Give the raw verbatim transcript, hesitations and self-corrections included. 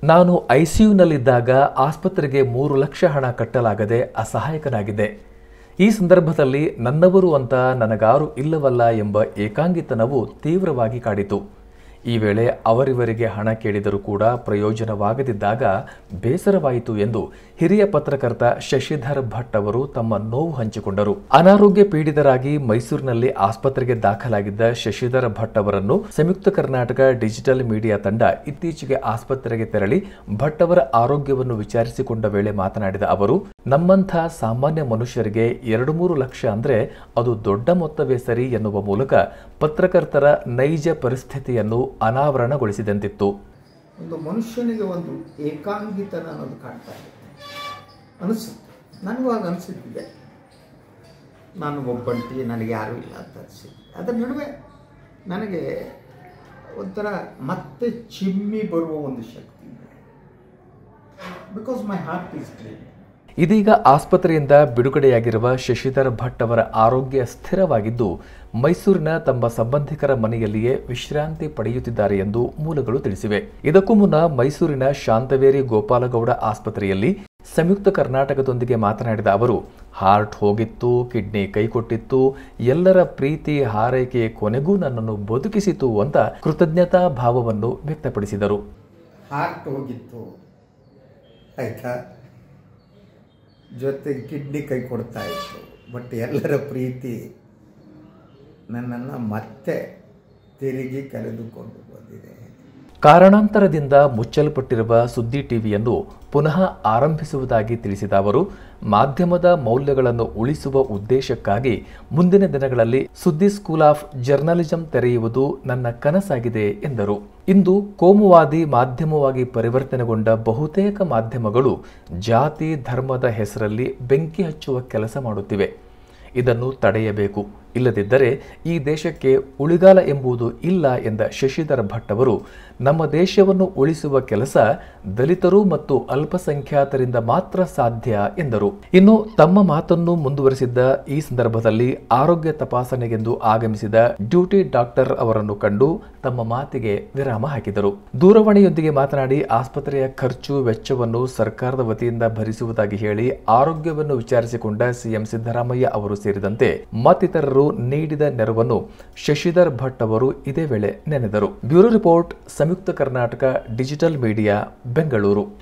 ನಾನು ಐಸಿಯುನಲ್ಲಿದ್ದಾಗ ಆಸ್ಪತ್ರೆಗೆ ಮೂರು ಲಕ್ಷ ಹಣ ಕಟ್ಟಲಾಗದೆ ಅಸಹಾಯಕನಾಗಿದ್ದೆ. ಈ ಸಂದರ್ಭದಲ್ಲಿ ನನ್ನವರು ಅಂತ ನನಗಾರು ಇಲ್ಲವಲ್ಲ ಎಂಬ ಏಕಾಂಗಿತನವು ತೀವ್ರವಾಗಿ ಕಾಡಿತು. ಈ ವೇಳೆ ಅವರಿವರಿಗೆ ಹಣ ಕೇಳಿದರೂ ಕೂಡ ಪ್ರಯೋಜನವಾಗದಿದ್ದಾಗ ಬೇಸರವಾಯಿತು ಎಂದು ಹಿರಿಯ ಪತ್ರಕರ್ತ ಶಶಿಧರ್ ಭಟ್ ಅವರು ತಮ್ಮ ನೋವು ಹಂಚಿಕೊಂಡರು. ಅನಾರೋಗ್ಯ ಪೀಡಿತರಾಗಿ ಮೈಸೂರಿನಲ್ಲಿ ಆಸ್ಪತ್ರೆಗೆ ದಾಖಲಾಗಿದ್ದ ಶಶಿಧರ್ ಭಟ್ ಅವರನ್ನು ಸಂಯುಕ್ತ ಕರ್ನಾಟಕ ಡಿಜಿಟಲ್ ಮೀಡಿಯಾ ತಂಡ ಇತ್ತೀಚೆಗೆ ಆಸ್ಪತ್ರೆಗೆ ತೆರಳಿ ಭಟ್ ಅವರ ಆರೋಗ್ಯವನ್ನು ವಿಚಾರಿಸಿಕೊಂಡ ವೇಳೆ ಮಾತನಾಡಿದ ಅವರು, ನಮ್ಮಂಥ ಸಾಮಾನ್ಯ ಮನುಷ್ಯರಿಗೆ ಎರಡು ಮೂರು ಲಕ್ಷ ಅಂದ್ರೆ ಅದು ದೊಡ್ಡ ಮೊತ್ತವೇ ಸರಿ ಎನ್ನುವ ಮೂಲಕ ಪತ್ರಕರ್ತರ ನೈಜ ಪರಿಸ್ಥಿತಿಯನ್ನು ಅನಾವರಣಗೊಳಿಸಿದಂತಿತ್ತು. ಒಂದು ಮನುಷ್ಯನಿಗೆ ಒಂದು ಏಕಾಂಗಿತನ ಅನ್ನೋದು ಕಾಣ್ತಾ ಇದೆ ಅನಿಸುತ್ತೆ. ನನಗೂ ಆಗ ಅನಿಸಿದ್ದೆ, ನಾನು ಒಬ್ಬಂಟಿ, ನನಗೆ ಯಾರೂ ಇಲ್ಲ ಅಂತ ಅನಿಸಿದ್ದೆ. ಅದರ ನಡುವೆ ನನಗೆ ಒಂಥರ ಮತ್ತೆ ಚಿಮ್ಮಿ ಬರುವ ಒಂದು ಶಕ್ತಿ ಇದೆ. Because my heart is clean. ಇದೀಗ ಆಸ್ಪತ್ರೆಯಿಂದ ಬಿಡುಗಡೆಯಾಗಿರುವ ಶಶಿಧರ್ ಭಟ್ ಅವರ ಆರೋಗ್ಯ ಸ್ಥಿರವಾಗಿದ್ದು ಮೈಸೂರಿನ ತಮ್ಮ ಸಂಬಂಧಿಕರ ಮನೆಯಲ್ಲಿಯೇ ವಿಶ್ರಾಂತಿ ಪಡೆಯುತ್ತಿದ್ದಾರೆ ಎಂದು ಮೂಲಗಳು ತಿಳಿಸಿವೆ. ಇದಕ್ಕೂ ಮುನ್ನ ಮೈಸೂರಿನ ಶಾಂತವೇರಿ ಗೋಪಾಲಗೌಡ ಆಸ್ಪತ್ರೆಯಲ್ಲಿ ಸಂಯುಕ್ತ ಕರ್ನಾಟಕದೊಂದಿಗೆ ಮಾತನಾಡಿದ ಅವರು, ಹಾರ್ಟ್ ಹೋಗಿತ್ತು, ಕಿಡ್ನಿ ಕೈಕೊಟ್ಟಿತ್ತು, ಎಲ್ಲರ ಪ್ರೀತಿ ಹಾರೈಕೆ ಕೊನೆಗೂ ನನ್ನನ್ನು ಬದುಕಿಸಿತು ಅಂತ ಕೃತಜ್ಞತಾ ಭಾವವನ್ನು ವ್ಯಕ್ತಪಡಿಸಿದರು. ಹಾರ್ಟ್ ಹೋಗಿತ್ತು ಆಯ್ತಾ, ಜೊತೆಗೆ ಕಿಡ್ನಿ ಕೈ ಕೊಡ್ತಾ ಇತ್ತು, ಬಟ್ ಎಲ್ಲರ ಪ್ರೀತಿ ನನ್ನನ್ನು ಮತ್ತೆ ತಿರುಗಿ ಕರೆದುಕೊಂಡು ಬಂದಿದೆ. ಕಾರಣಾಂತರದಿಂದ ಮುಚ್ಚಲ್ಪಟ್ಟಿರುವ ಸುದ್ದಿ ಟಿವಿಯನ್ನು ಪುನಃ ಆರಂಭಿಸುವುದಾಗಿ ತಿಳಿಸಿದ ಅವರು, ಮಾಧ್ಯಮದ ಮೌಲ್ಯಗಳನ್ನು ಉಳಿಸುವ ಉದ್ದೇಶಕ್ಕಾಗಿ ಮುಂದಿನ ದಿನಗಳಲ್ಲಿ ಸುದ್ದಿ ಸ್ಕೂಲ್ ಆಫ್ ಜರ್ನಲಿಸಂ ತೆರೆಯುವುದು ನನ್ನ ಕನಸಾಗಿದೆ ಎಂದರು. ಇಂದು ಕೋಮುವಾದಿ ಮಾಧ್ಯಮವಾಗಿ ಪರಿವರ್ತನೆಗೊಂಡ ಬಹುತೇಕ ಮಾಧ್ಯಮಗಳು ಜಾತಿ ಧರ್ಮದ ಹೆಸರಲ್ಲಿ ಬೆಂಕಿ ಹಚ್ಚುವ ಕೆಲಸ ಮಾಡುತ್ತಿವೆ. ಇದನ್ನು ತಡೆಯಬೇಕು, ಇಲ್ಲದಿದ್ದರೆ ಈ ದೇಶಕ್ಕೆ ಉಳಿಗಾಲ ಎಂಬುದು ಇಲ್ಲ ಎಂದ ಶಶಿಧರ್ ಭಟ್ ಅವರು, ನಮ್ಮ ದೇಶವನ್ನು ಉಳಿಸುವ ಕೆಲಸ ದಲಿತರು ಮತ್ತು ಅಲ್ಪಸಂಖ್ಯಾತರಿಂದ ಮಾತ್ರ ಸಾಧ್ಯ ಎಂದರು. ಇನ್ನು ತಮ್ಮ ಮಾತನ್ನು ಮುಂದುವರೆಸಿದ್ದ ಈ ಸಂದರ್ಭದಲ್ಲಿ ಆರೋಗ್ಯ ತಪಾಸಣೆಗೆಂದು ಆಗಮಿಸಿದ ಡ್ಯೂಟಿ ಡಾಕ್ಟರ್ ಅವರನ್ನು ಕಂಡು ತಮ್ಮ ಮಾತಿಗೆ ವಿರಾಮ ಹಾಕಿದರು. ದೂರವಾಣಿಯೊಂದಿಗೆ ಮಾತನಾಡಿ ಆಸ್ಪತ್ರೆಯ ಖರ್ಚು ವೆಚ್ಚವನ್ನು ಸರ್ಕಾರದ ವತಿಯಿಂದ ಭರಿಸುವುದಾಗಿ ಹೇಳಿ ಆರೋಗ್ಯವನ್ನು ವಿಚಾರಿಸಿಕೊಂಡ ಸಿಎಂ ಸಿದ್ದರಾಮಯ್ಯ ಅವರು ಸೇರಿದಂತೆ ಮತ್ತಿತರರು ನೀಡಿದ ನೆರವನ್ನು ಶಶಿಧರ್ ಭಟ್ ಅವರು ಇದೇ ವೇಳೆ ನೆನೆದರು. Bureau report, Samyukta Karnataka digital media, Bengaluru.